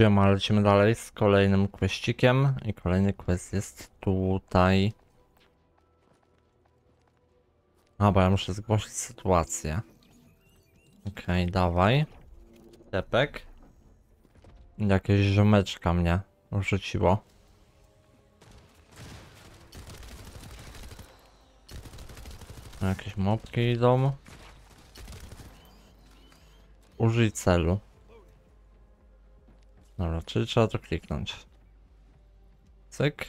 Siema, lecimy dalej z kolejnym questikiem i kolejny quest jest tutaj. A, bo ja muszę zgłosić sytuację. Okej, dawaj. Tepek. Jakieś ziomeczka mnie rzuciło. Jakieś mopki idą. Użyj celu. Dobra, czyli trzeba to kliknąć. Cyk.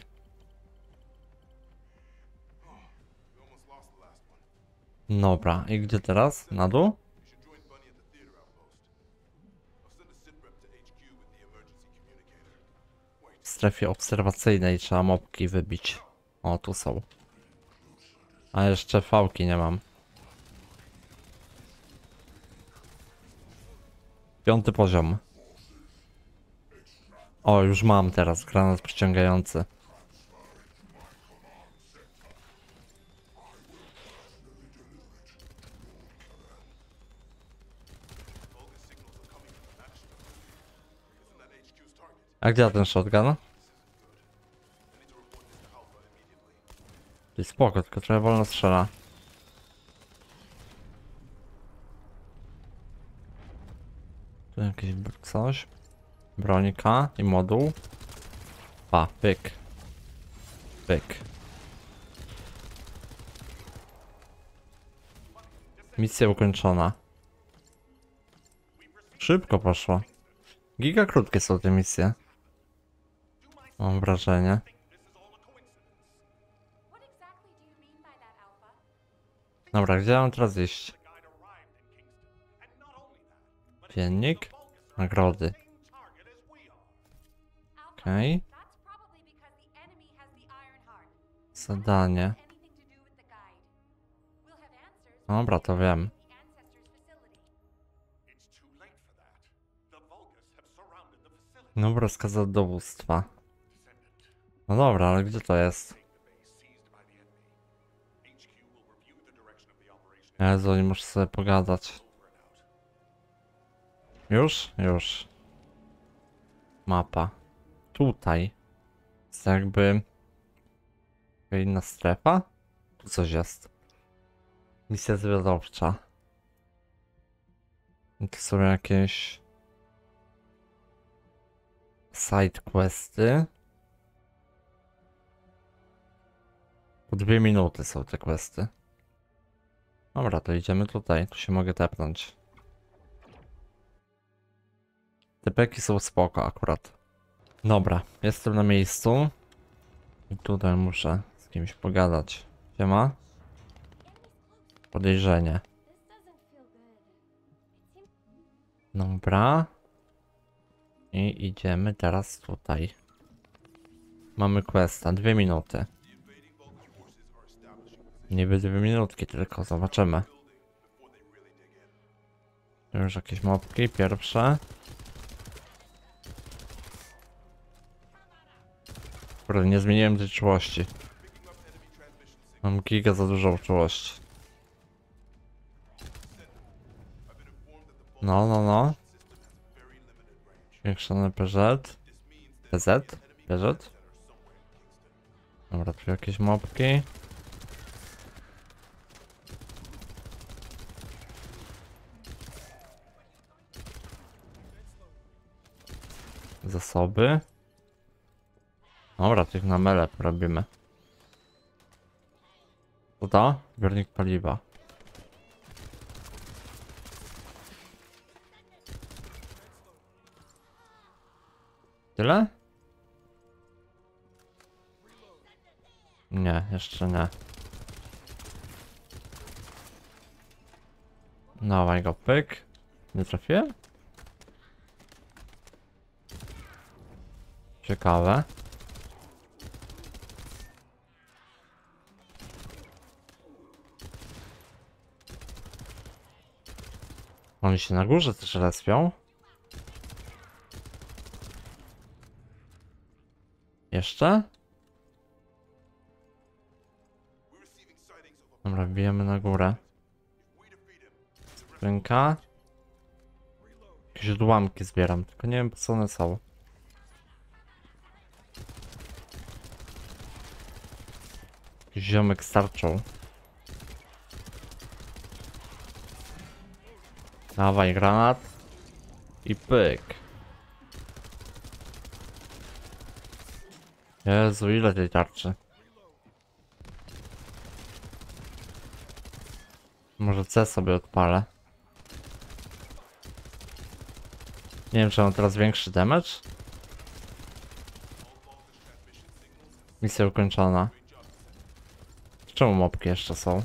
Dobra, i gdzie teraz? Na dół? W strefie obserwacyjnej trzeba mopki wybić. O, tu są. A jeszcze fałki nie mam. 5. poziom. O, już mam teraz granat przyciągający. A gdzie ten shotgun? Jest spoko, tylko trochę wolno strzela. Tu jakieś coś. Bronika i moduł. Pa, pyk. Pyk. Misja ukończona. Szybko poszło. Giga krótkie są te misje. Mam wrażenie. Dobra, gdzie mam teraz iść? Dziennik? Nagrody. Okej. Zadanie. Dobra, to wiem. Dobra, rozkaz od dowództwa. No dobra, ale gdzie to jest? Jezu, nie muszę sobie pogadać. Już? Już. Mapa. Tutaj. Jest jakby... inna strefa? Tu coś jest. Misja zwiadowcza. I tu są jakieś... side questy. Po 2 minuty są te questy. Dobra, to idziemy tutaj. Tu się mogę tepnąć. Te peki są spoko akurat. Dobra, jestem na miejscu. I tutaj muszę z kimś pogadać. Siema? Podejrzenie. Dobra. I idziemy teraz tutaj. Mamy questa, 2 minuty. Niby 2 minutki tylko, zobaczymy. Już jakieś mopki, pierwsze. Kurde, nie zmieniłem tej czułości. Mam giga za dużo czułości. No. Zwiększony PZ. PZ. Dobra, tu jakieś mopki. Zasoby. Dobra, tych na mele robimy. Co to? Zbiornik paliwa. Tyle? Nie, jeszcze nie. Dawaj go, pyk. Nie trafiłem? Ciekawe. Oni się na górze też respią. Jeszcze? Dobra, wbijemy na górę. Skrzynka. Jakieś odłamki zbieram, tylko nie wiem po co one są. Ziomek starczą. Dawaj granat. I pyk. Jezu, ile tej tarczy. Może C sobie odpalę. Nie wiem, czy mam teraz większy damage. Misja ukończona. Czemu mopki jeszcze są?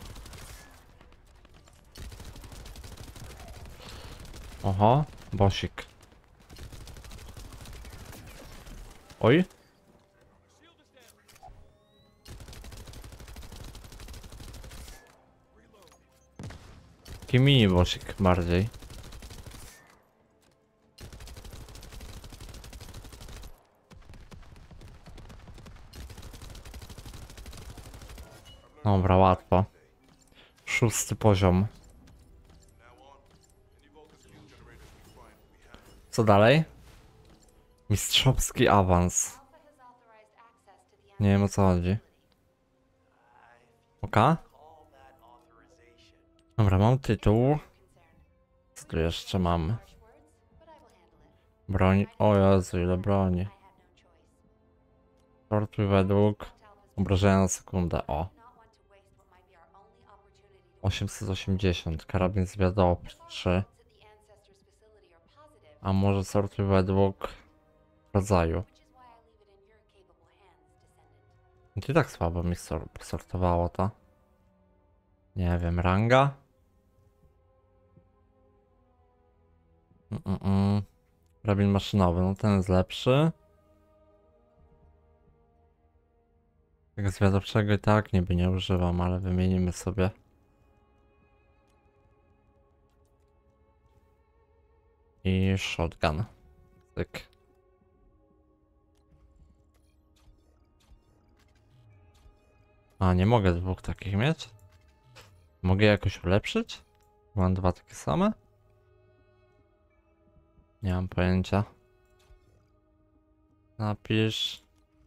Oho, bosik. Oj. Taki mini bosik bardziej. Dobra, łatwo. 6. poziom. Co dalej? Mistrzowski awans. Nie wiem, o co chodzi. Oka? Dobra, mam tytuł. Co tu jeszcze mam? Broń. O Jezu, ile broni. Sortuj według obrażenia na sekundę. O. 880. Karabin zwiadowczy. A może sortuj według rodzaju. I tak słabo mi sortowało to. Nie wiem, ranga? Karabin maszynowy, no ten jest lepszy. Tego zwiadowczego i tak niby nie używam, ale wymienimy sobie. I shotgun. Tyk. A, nie mogę dwóch takich mieć? Mogę jakoś ulepszyć? Mam dwa takie same? Nie mam pojęcia. Napisz.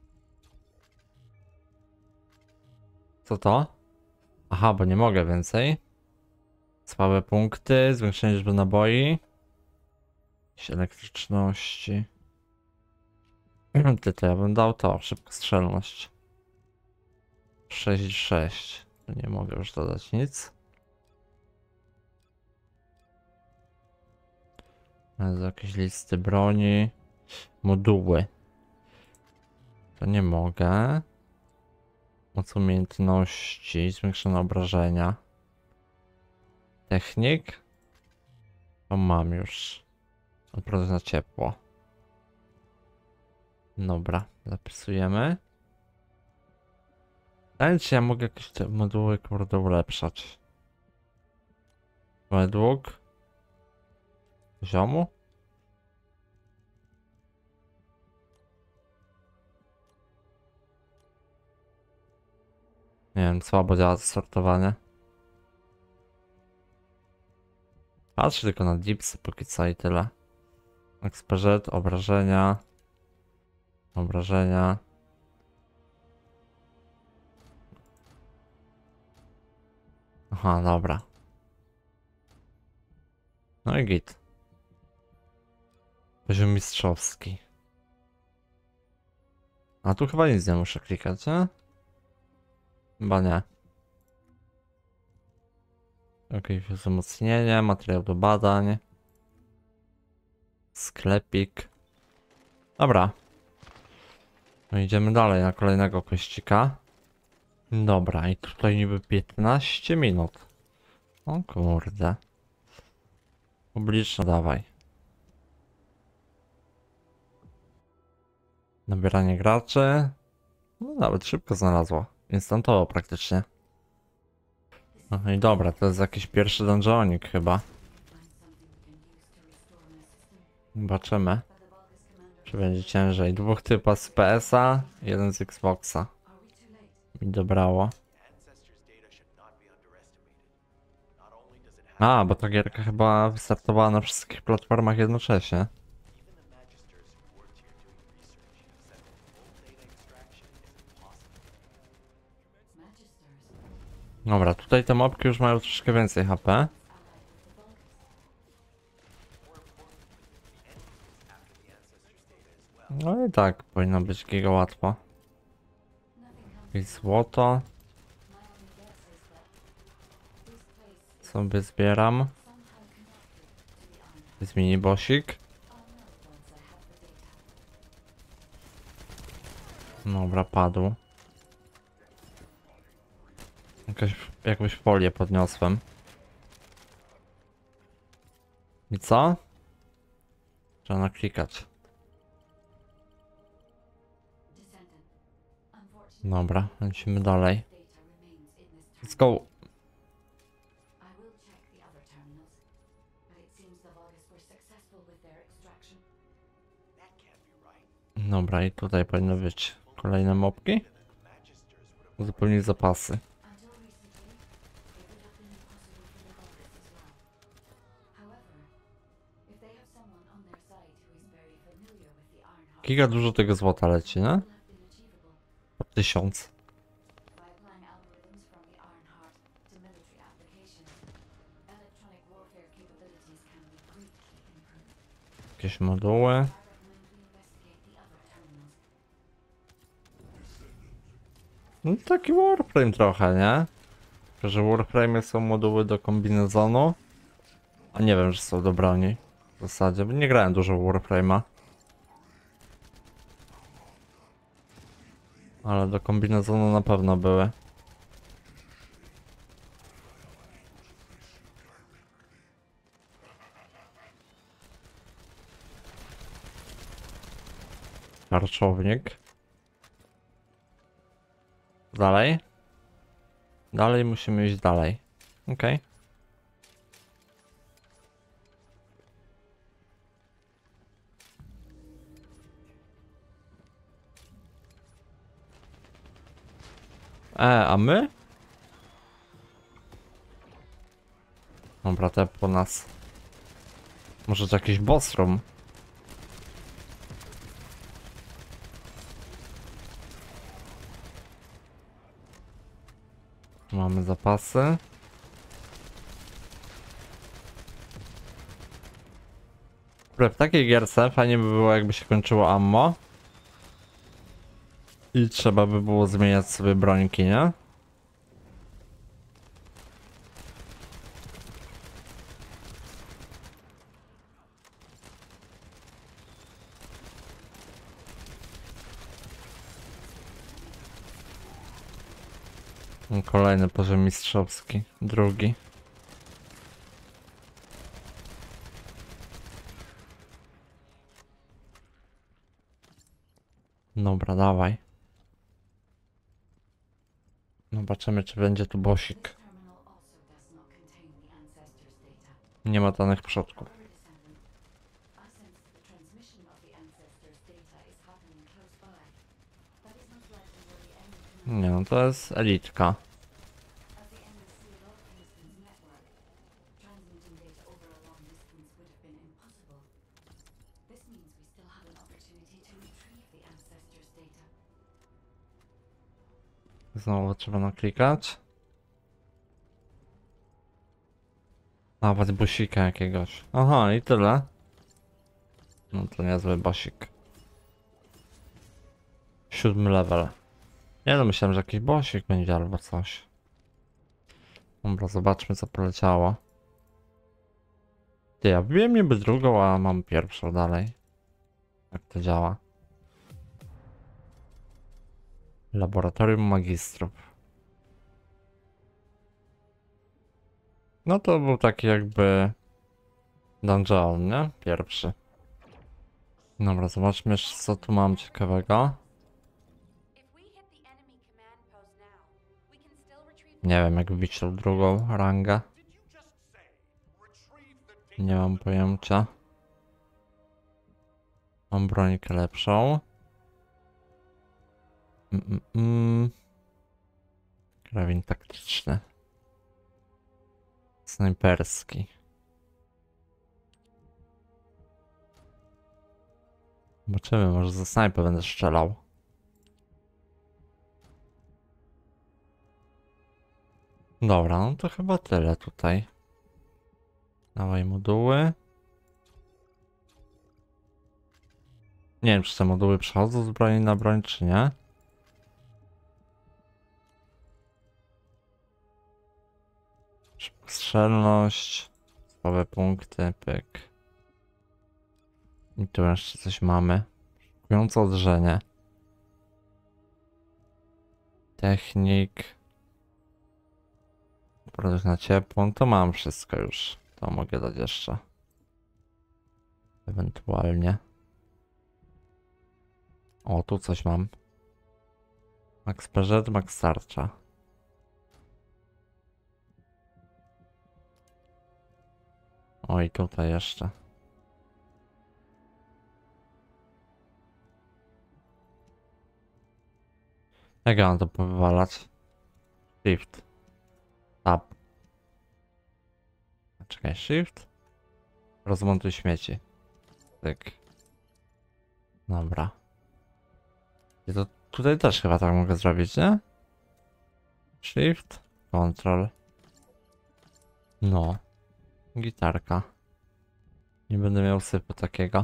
Co to? Aha, bo nie mogę więcej. Słabe punkty, zwiększenie liczby naboi. Jakieś elektryczności. Ty, to ja bym dał to, szybkostrzelność. 6,6. Tu nie mogę już dodać nic. Jakieś listy broni. Moduły. To nie mogę. Moc umiejętności, zwiększone obrażenia. Technik. To mam już. Odporność na ciepło. Dobra, zapisujemy. Ale czy ja mogę jakieś te moduły kurde ulepszać? Według poziomu? Nie wiem, słabo działa to sortowanie. Patrzę tylko na dipsy póki co i tyle. Eksperyt, obrażenia. Obrażenia. Aha, dobra. No i git. Poziom mistrzowski. A tu chyba nic nie muszę klikać, nie? Chyba nie. Okej, wzmocnienie, materiał do badań. Sklepik. Dobra. No idziemy dalej na kolejnego kościka. Dobra, i tutaj niby 15 minut. O kurde. Publiczne dawaj. Nabieranie graczy. No nawet szybko znalazło. Instantowo praktycznie. No i dobra, to jest jakiś pierwszy dungeonik chyba. Zobaczymy. Czy będzie ciężej. Dwóch typa z PS-a, jeden z Xboxa. Mi dobrało. A, bo ta gierka chyba wystartowała na wszystkich platformach jednocześnie. Dobra, tutaj te mopki już mają troszkę więcej HP. No i tak, powinno być giga łatwo. I złoto. Sobie zbieram. Jest mini bossik. Dobra, padł. Jakąś folię podniosłem. I co? Trzeba naklikać. Dobra, lecimy dalej. Let's go. Dobra, i tutaj powinny być kolejne mopki. Uzupełnić zapasy. Giga dużo tego złota leci, nie? Po 1000. Jakieś moduły. No taki Warframe trochę, nie? Tylko że w Warframe są moduły do kombinezonu. A nie wiem, że są do broni. W zasadzie, bo nie grałem dużo w Warframe'a. Ale do kombinezonu na pewno były. Karczownik. Dalej. Dalej musimy iść dalej. Okej. A my? Dobra, te po nas. Może to jakiś boss room? Mamy zapasy. W takiej gierce fajnie by było, jakby się kończyło ammo. I trzeba by było zmieniać sobie brońki, nie? Kolejny poziom mistrzowski. Drugi. Dobra, dawaj. Zobaczymy, czy będzie tu bossik. Nie ma danych przodków. Nie no, to jest elitka. Znowu trzeba naklikać. Nawet busika jakiegoś. Aha, i tyle. No to niezły bossik. 7 level. Nie no, myślałem, że jakiś bossik będzie albo coś. Dobra, zobaczmy co poleciało. Ty, ja wbiłem niby drugą, a mam pierwszą dalej. Jak to działa? Laboratorium magistrów. No to był taki jakby dungeon, nie? Pierwszy. Dobra, zobaczmy jeszcze co tu mam ciekawego. Nie wiem jak wbić tą drugą rangę. Nie mam pojęcia. Mam brońkę lepszą. Karabin taktyczny. Snajperski. Zobaczymy, może ze snajpy będę strzelał. Dobra, no to chyba tyle tutaj. Dawaj moduły. Nie wiem, czy te moduły przechodzą z broni na broń, czy nie. Strzelność. Słabe punkty, pyk. I tu jeszcze coś mamy. Szokujące odrzenie. Technik. Produkt na ciepło. No to mam wszystko już. To mogę dać jeszcze. Ewentualnie. O, tu coś mam. Max Preżet, Max Tarcza. O, i tutaj jeszcze. Jak ja mam to powywalać? Shift. Tab. Czekaj, Shift. Rozmontuj śmieci. Tyk. Dobra. I to tutaj też chyba tak mogę zrobić, nie? Shift. Control. No. Gitarka. Nie będę miał sypu takiego.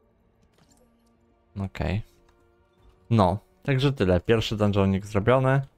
Okej. No, także tyle. Pierwszy dungeonik zrobiony.